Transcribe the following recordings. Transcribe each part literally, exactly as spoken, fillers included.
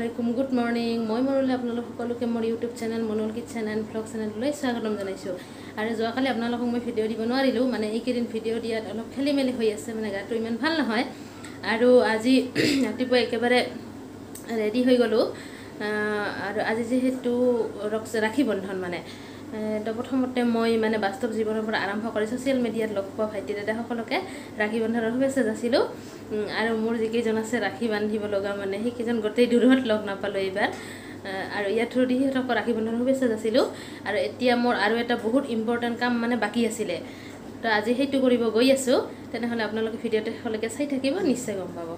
Assalamualaikum, good morning. মই মনুলে আপোনালোক সকলোকে মোৰ YouTube channel Manul kitchen and vlog চেনেললৈ স্বাগতম জনাইছোঁ। আৰু যোৱাকালি আপোনালোকক মই ভিডিঅ' দিব নোৱাৰিলোঁ, মানে এইকেইদিন ভিডিঅ' দিয়াত অলপ খেলি মেলি হৈ আছে, মানে গাটো ইমান ভাল নহয়। আৰু আজি ৰাতিপুৱা একেবাৰে ৰেডি হৈ গ'লোঁ। আৰু আজি যিহেতু ৰাখি বন্ধন, মানে তো প্ৰথমতে মই মানে বাস্তৱ জীৱনৰ পৰা আৰম্ভ কৰি ছ'চিয়েল মিডিয়াত লগ পোৱা ভাইটি দাদা সকলোকে ৰাখি বন্ধনৰ শুভেচ্ছা যাচিলোঁ। আৰু মোৰ যিকেইজন আছে ৰাখি বান্ধিব লগা, মানে সেইকেইজন গোটেই দূৰত লগ নাপালোঁ এইবাৰ। আৰু ইয়াৰ থ্ৰুদি সিহঁতক ৰাখি বন্ধনৰ শুভেচ্ছা যাচিলোঁ। আৰু এতিয়া মোৰ আৰু এটা বহুত ইম্পৰ্টেণ্ট কাম মানে বাকী আছিলে, তো আজি সেইটো কৰিব গৈ আছোঁ। তেনেহ'লে আপোনালোকে ভিডিঅ'টো শেষলৈকে চাই থাকিব, নিশ্চয় গম পাব।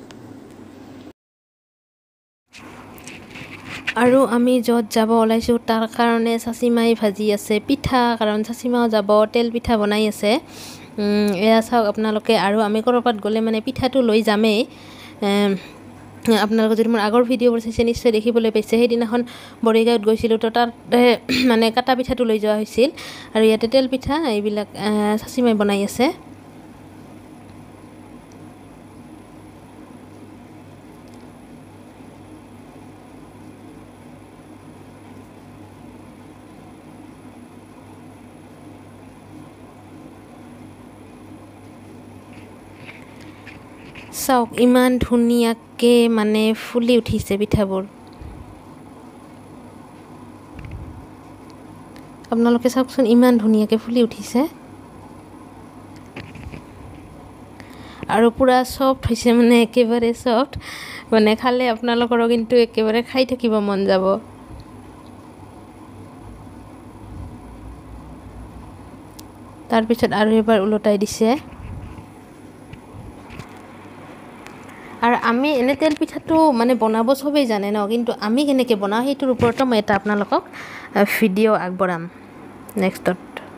আৰু আমি য'ত যাব ওলাইছোঁ তাৰ কাৰণে চাচিমাই ভাজি আছে পিঠা, কাৰণ চাচিমাও যাব, তেল পিঠা বনাই আছে। এয়া চাওক আপোনালোকে। আৰু আমি ক'ৰবাত গ'লে মানে পিঠাটো লৈ যামেই। আপোনালোকে যদি মোৰ আগৰ ভিডিঅ'বোৰ চাইছে নিশ্চয় দেখিবলৈ পাইছে। সেইদিনাখন বৰিগাঁৱত গৈছিলোঁ, তো তাত মানে কাটা পিঠাটো লৈ যোৱা হৈছিল। আৰু ইয়াতে তেল পিঠা এইবিলাক চাচিমাই বনাই আছে। চাওক ইমান ধুনীয়াকৈ মানে ফুলি উঠিছে পিঠাবোৰ। আপোনালোকে চাওকচোন, ইমান ধুনীয়াকৈ ফুলি উঠিছে। আৰু পূৰা ছফ্ট হৈছে, মানে একেবাৰে ছফ্ট। মানে খালে আপোনালোকৰো কিন্তু একেবাৰে খাই থাকিব মন যাব। তাৰপিছত আৰু এবাৰ ওলটাই দিছে। আৰু আমি এনে তেল পিঠাটো মানে বনাব চবেই জানে ন, কিন্তু আমি কেনেকৈ বনাওঁ সেইটোৰ ওপৰতো মই এটা আপোনালোকক ভিডিঅ' আগবঢ়াম নেক্সটত।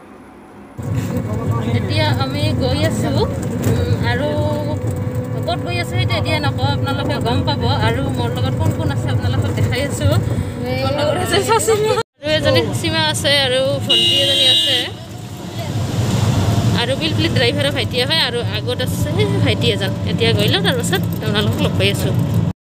এতিয়া আমি গৈ আছোঁ, আৰু ক'ত গৈ আছোঁ সেইটো এতিয়া নকওঁ, আপোনালোকে গম পাব। আৰু মোৰ লগত কোন কোন আছে আপোনালোকক দেখাই আছোঁ। মোৰ লগত আছে চাচিমা, আৰু এজনী চাচিমা আছে, আৰু ভণ্টি এজনী আছে, আৰু পিলপিলি ড্ৰাইভাৰৰ ভাইটি হয়, আৰু আগত আছে ভাইটি এজন। এতিয়া গৈ লওঁ, তাৰপাছত আপোনালোকক লগ পাই আছোঁ।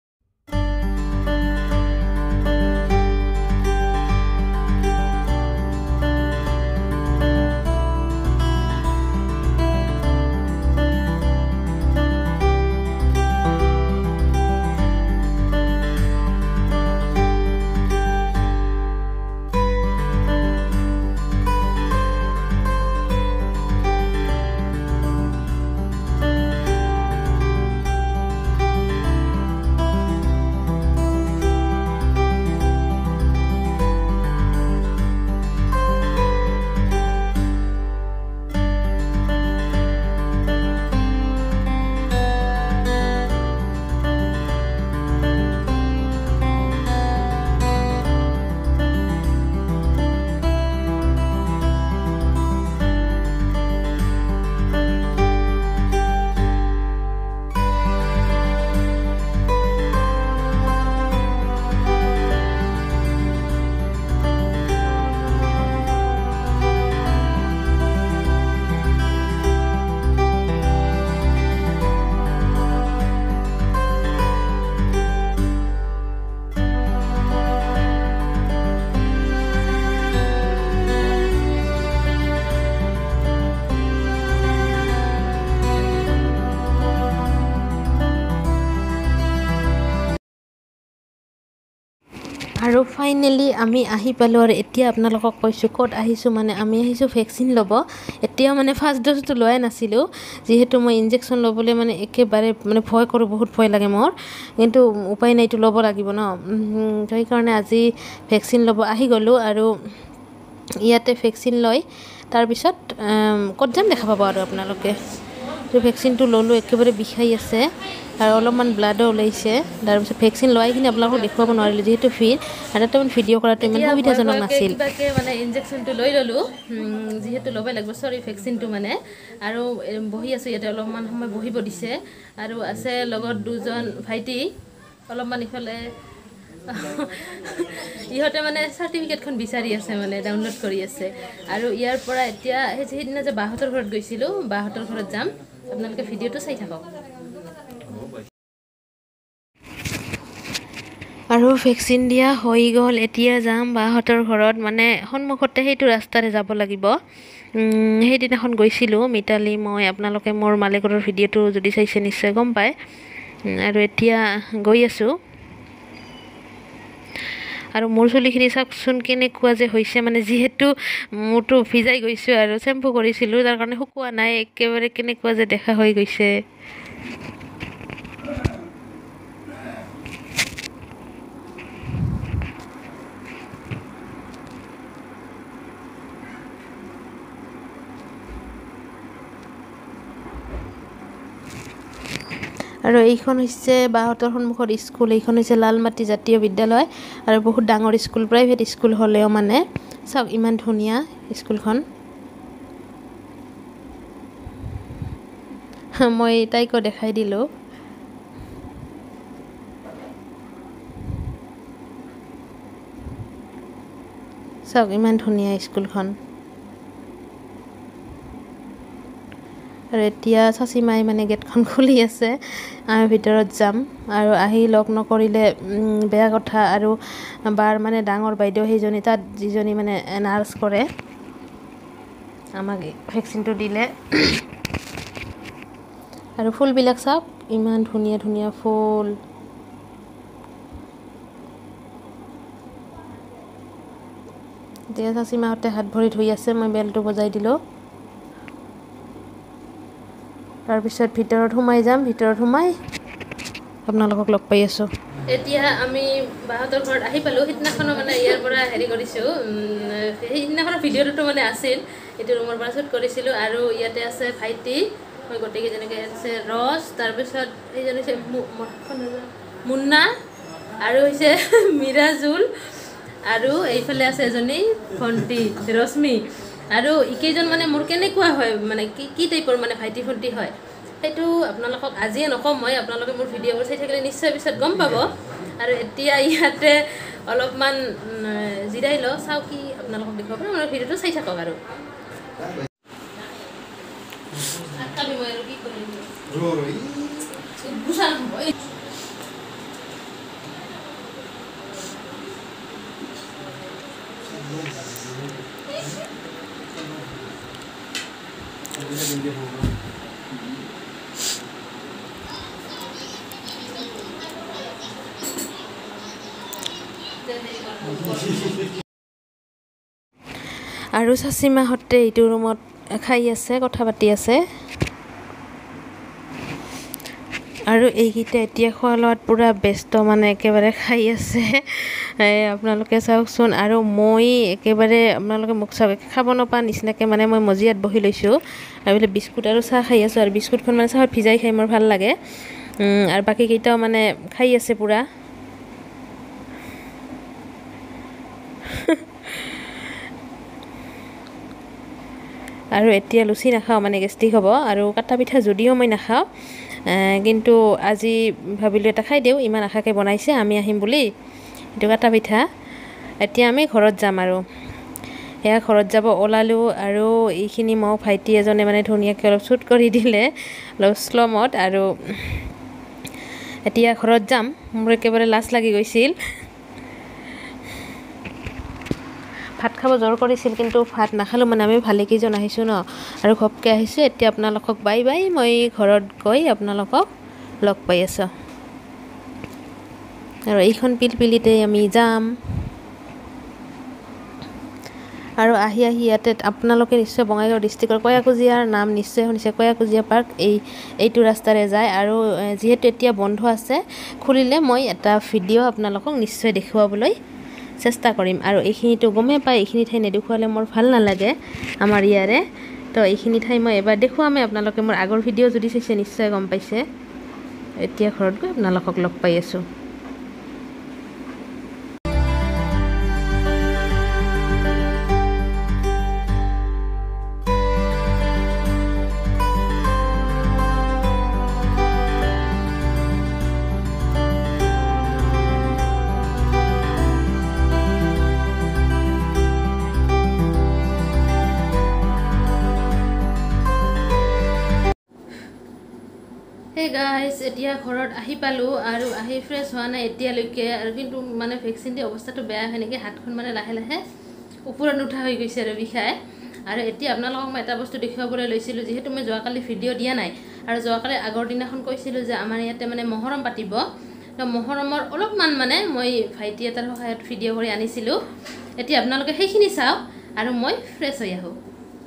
আৰু ফাইনেলি আমি আহি পালোঁ। আৰু এতিয়া আপোনালোকক কৈছোঁ ক'ত আহিছোঁ, মানে আমি আহিছোঁ ভেকচিন ল'ব। এতিয়াও মানে ফাৰ্ষ্ট ড'জটো লোৱাই নাছিলোঁ, যিহেতু মই ইনজেকশ্যন ল'বলৈ মানে একেবাৰে মানে ভয় কৰোঁ, বহুত ভয় লাগে মোৰ, কিন্তু উপায় নাইতো, ল'ব লাগিব ন। তো সেইকাৰণে আজি ভেকচিন ল'ব আহি গ'লোঁ। আৰু ইয়াতে ভেকচিন লৈ তাৰপিছত ক'ত যাম দেখা পাব আৰু আপোনালোকে। তো ভেকচিনটো ল'লোঁ, একেবাৰে বিষাই আছে, আৰু অলপমান ব্লাডো ওলাইছে। তাৰপিছত ভেকচিন লোৱাই কিনে আপোনালোকক দেখুৱাব নোৱাৰিলোঁ, যিহেতু ভিৰ, আৰু তাতে মানে ভিডিঅ' কৰাটো ইমান সুবিধাজনক নাছিল। কিবাকৈ মানে ইনজেকশ্যনটো লৈ ল'লোঁ, যিহেতু ল'বই লাগিব, চৰি ভেকচিনটো মানে। আৰু বহি আছোঁ ইয়াতে, অলপমান সময় বহিব দিছে। আৰু আছে লগত দুজন ভাইটি, অলপমান ইফালে ইহঁতে মানে চাৰ্টিফিকেটখন বিচাৰি আছে, মানে ডাউনলোড কৰি আছে। আৰু ইয়াৰ পৰা এতিয়া সেই সেইদিনা যে বাহঁতৰ ঘৰত গৈছিলোঁ, বাহঁতৰ ঘৰত যাম, আপোনালোকে ভিডিঅ'টো চাই থাকক। আৰু ভেকচিন দিয়া হৈ গ'ল এতিয়া যাম বাহঁতৰ ঘৰত মানে সন্মুখতে সেইটো ৰাস্তাৰে যাব লাগিব সেইদিনাখন গৈছিলোঁ মিতালী মই আপোনালোকে মোৰ মালিকৰ ভিডিঅ'টো যদি চাইছে নিশ্চয় গম পায় আৰু এতিয়া গৈ আছোঁ আৰু মোৰ চুলিখিনি চাওকচোন কেনেকুৱা যে হৈছে মানে যিহেতু মোৰতো ভিজাই গৈছোঁ আৰু চেম্পু কৰিছিলোঁ তাৰ কাৰণে শুকোৱা নাই একেবাৰে কেনেকুৱা যে দেখা হৈ গৈছে আৰু এইখন হৈছে বাহঁতৰ সন্মুখৰ স্কুল এইখন হৈছে লালমাটি জাতীয় বিদ্যালয় আৰু বহুত ডাঙৰ স্কুল প্ৰাইভেট স্কুল হ'লেও মানে চাওক ইমান ধুনীয়া স্কুলখন মই তাইকো দেখাই দিলোঁ চাওক ইমান ধুনীয়া স্কুলখন আৰু এতিয়া চাচীমাই মানে গেটখন খুলি আছে আমি ভিতৰত যাম আৰু আহি লগ নকৰিলে বেয়া কথা আৰু বাৰ মানে ডাঙৰ বাইদেউ সেইজনী তাত যিজনী মানে নাৰ্ছ কৰে আমাক ভেকচিনটো দিলে আৰু ফুলবিলাক চাওক ইমান ধুনীয়া ধুনীয়া ফুল এতিয়া চাচীমাহঁতে হাত ভৰি ধুই আছে মই বেলটো বজাই দিলোঁ তাৰপিছত ভিতৰত সোমাই যাম ভিতৰত সোমাই আপোনালোকক লগ পাই আছোঁ এতিয়া আমি বাহঁতৰ ঘৰত আহি পালোঁ সিদিনাখনো মানে ইয়াৰ পৰা হেৰি কৰিছোঁ সেইদিনাখনৰ ভিডিঅ'টো মানে আছিল এইটো ৰুমৰ পৰা শ্বুট কৰিছিলোঁ আৰু ইয়াতে আছে ভাইটি মই গোটেইকেইজনীকে আছে ৰছ তাৰপিছত এইজন হৈছে মুন্না আৰু হৈছে মিৰাজুল আৰু এইফালে আছে এজনী ভণ্টি ৰশ্মি আৰু ইকেইজন মানে মোৰ কেনেকুৱা হয় মানে কি কি টাইপৰ মানে ভাইটি ভণ্টি হয় সেইটো আপোনালোকক আজিয়ে নকওঁ মই আপোনালোকে মোৰ ভিডিঅ'বোৰ চাই থাকিলে নিশ্চয় পিছত গম পাব আৰু এতিয়া ইয়াতে অলপমান জিৰাই লওঁ চাওঁ কি আপোনালোকক দেখুৱাব মোৰ ভিডিঅ'টো চাই থাকক আৰু আৰু চাচীমাহঁতে এইটো ৰুমত খাই আছে কথা পাতি আছে আৰু এইকেইটা এতিয়া খোৱা লোৱাত পূৰা ব্যস্ত মানে একেবাৰে খাই আছে আপোনালোকে চাওকচোন আৰু মই একেবাৰে আপোনালোকে মোক চাওক খাব নোপোৱা নিচিনাকৈ মানে মই মজিয়াত বহি লৈছোঁ আৰু বোলে বিস্কুট আৰু চাহ খাই আছোঁ আৰু বিস্কুটখন মানে চাহত ভিজাই খাই মোৰ ভাল লাগে আৰু বাকীকেইটাও মানে খাই আছে পূৰা আৰু এতিয়া লুচি নাখাওঁ মানে গেষ্টিক হ'ব আৰু কাটা পিঠা যদিও মই নাখাওঁ কিন্তু আজি ভাবিলোঁ এটা খাই দিওঁ ইমান আশাকৈ বনাইছে আমি আহিম বুলি এইটো কাটা পিঠা এতিয়া আমি ঘৰত যাম আৰু এয়া ঘৰত যাব ওলালোঁ আৰু এইখিনি মোক ভাইটি এজনে মানে ধুনীয়াকৈ অলপ শ্বুট কৰি দিলে অলপ শ্ল'মত আৰু এতিয়া ঘৰত যাম মোৰ একেবাৰে লাজ লাগি গৈছিল ভাত খাব জোৰ কৰিছিল কিন্তু ভাত নাখালোঁ মানে আমি ভালেকেইজন আহিছোঁ ন আৰু ঘপকৈ আহিছোঁ এতিয়া আপোনালোকক বাই বাই মই ঘৰত গৈ আপোনালোকক লগ পাই আছোঁ আৰু এইখন পিলপিলিতে আমি যাম আৰু আহি আহি ইয়াতে আপোনালোকে নিশ্চয় বঙাইগাঁও ডিষ্ট্ৰিক্টৰ কয়াকুজিয়াৰ নাম নিশ্চয় শুনিছে কয়াকুজিয়া পাৰ্ক এই এইটো ৰাস্তাৰে যায় আৰু যিহেতু এতিয়া বন্ধ আছে খুলিলে মই এটা ভিডিঅ' আপোনালোকক নিশ্চয় দেখুৱাবলৈ চেষ্টা কৰিম আৰু এইখিনিতো গমেই পায় এইখিনি ঠাই নেদেখুৱালে মোৰ ভাল নালাগে আমাৰ ইয়াৰে তো এইখিনি ঠাই মই এবাৰ দেখুৱামেই আপোনালোকে মোৰ আগৰ ভিডিঅ' যদি চাইছে নিশ্চয় গম পাইছে এতিয়া ঘৰত গৈ আপোনালোকক লগ পাই আছোঁ Hey guys, এতিয়া ঘৰত আহি পালো আৰু আহি ফ্ৰেছ হোৱা নাই এতিয়ালৈকে আৰু কিন্তু মানে ভ্যাকচিন দি অৱস্থাটো বেয়া হয় নেকি হাতখন মানে লাহে লাহে ওপৰত উঠা হৈ গৈছে আৰু বিষায় আৰু এতিয়া আপোনালোকক মই এটা বস্তু দেখাবলৈ লৈছিলো যেহেতু মই যোৱাকালি ভিডিঅ' দিয়া নাই আৰু যোৱাকালি আগৰ দিনাখন কৈছিলো যে আমাৰ ইয়াতে মানে মহৰম পাতিব তো মহৰমৰ অলপমান মানে মই ভাইটি এটাৰ সহায়ত ভিডিঅ' কৰি আনিছিলো এতিয়া আপোনালোকে সেইখিনি চাওক আৰু মই ফ্ৰেছ হৈ আহো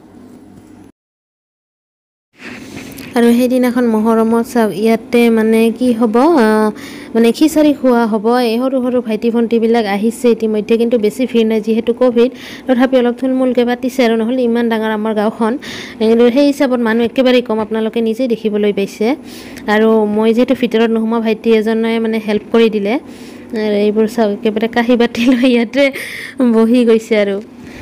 আৰু সেইদিনাখন মহৰমত চাওক ইয়াতে মানে কি হ'ব মানে খিচাৰি খোৱা হ'ব এই সৰু সৰু ভাইটি ভণ্টিবিলাক আহিছে ইতিমধ্যে কিন্তু বেছি ভিৰ নাই যিহেতু কোভিড তথাপি অলপ থুলমূলকৈ পাতিছে আৰু নহ'লে ইমান ডাঙৰ আমাৰ গাঁওখন সেই হিচাপত মানুহ একেবাৰে কম আপোনালোকে নিজেই দেখিবলৈ পাইছে আৰু মই যিহেতু ভিতৰত নোসোমোৱা ভাইটি এজনে মানে হেল্প কৰি দিলে আৰু এইবোৰ চাওক একেবাৰে কাঁহী বাতি লৈ ইয়াতে বহি গৈছে আৰু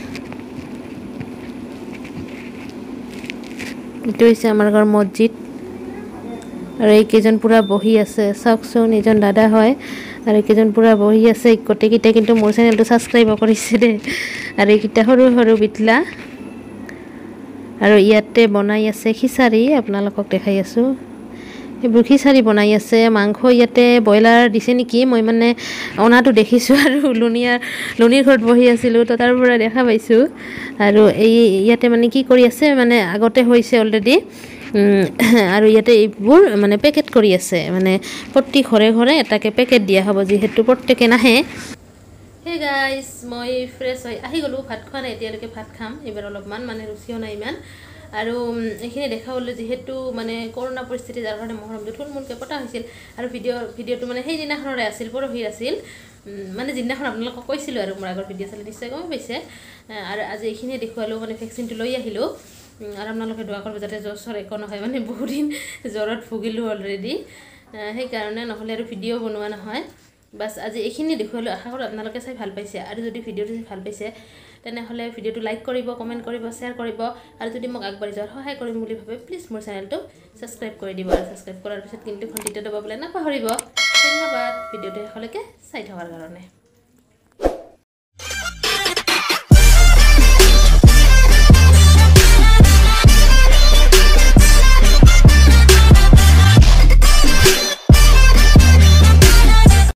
এইটো হৈছে আমাৰ ঘৰ মছজিদ আৰু এইকেইজন পুৰা বহি আছে চাওকচোন এজন দাদা হয় আৰু এইকেইজন পুৰা বহি আছে গোটেইকেইটা কিন্তু মোৰ চেনেলটো ছাবস্ক্ৰাইব কৰিছে দেই আৰু এইকেইটা সৰু সৰু বিটলা আৰু ইয়াতে বনাই আছে খিচাৰি আপোনালোকক দেখাই আছোঁ এইবোৰ খিচাৰি বনাই আছে মাংস ইয়াতে ব্ৰইলাৰ দিছে নেকি মই মানে অনাটো দেখিছোঁ আৰু লুনিয়াৰ লুনিৰ ঘৰত বহি আছিলোঁ তো তাৰ পৰা দেখা পাইছোঁ আৰু এই ইয়াতে মানে কি কৰি আছে মানে আগতে হৈছে অলৰেডি আৰু ইয়াতে এইবোৰ মানে পেকেট কৰি আছে মানে প্ৰতি ঘৰে ঘৰে এটাকে পেকেট দিয়া হ'ব যিহেতু প্ৰত্যেকে নাহে হে গাইজ মই ফ্ৰেছ হৈ আহি গ'লোঁ ভাত খোৱা নাই এতিয়ালৈকে ভাত খাম এইবাৰ অলপমান মানে ৰুচিও নাই ইমান আৰু এইখিনি দেখা হ'লে যিহেতু মানে কৰোণা পৰিস্থিতি যাৰ কাৰণে মহৰমটো থুলমূলকৈ পতা হৈছিল আৰু ভিডিঅ' ভিডিঅ'টো মানে সেইদিনাখনৰে আছিল পৰহিৰ আছিল মানে যিদিনাখন আপোনালোকক কৈছিলোঁ আৰু মোৰ আগৰ ভিডিঅ' চালে নিশ্চয় গম পাইছে আৰু আজি এইখিনিয়ে দেখুৱালোঁ মানে ভেকচিনটো লৈ আহিলোঁ আৰু আপোনালোকে দোৱা কৰিব যাতে জ্বৰ চৰ একো নহয় মানে বহুত দিন জ্বৰত ভুগিলোঁ অলৰেডি সেইকাৰণে নহ'লে আৰু ভিডিঅ' বনোৱা নহয় বাছ আজি এইখিনি দেখুৱালোঁ আশা কৰোঁ আপোনালোকে চাই ভাল পাইছে আৰু যদি ভিডিঅ'টো চাই ভাল পাইছে তেনেহ'লে ভিডিঅ'টো লাইক কৰিব কমেণ্ট কৰিব শ্বেয়াৰ কৰিব আৰু যদি মোক আগবাঢ়ি যোৱাত সহায় কৰিম বুলি ভাবে প্লিজ মোৰ চেনেলটো ছাবস্ক্ৰাইব কৰি দিব আৰু ছাবস্ক্ৰাইব কৰাৰ পিছত কিন্তু ঘণ্টিটো দবাবলৈ নাপাহৰিব ধন্যবাদ ভিডিঅ'টো শেষলৈকে চাই থকাৰ কাৰণে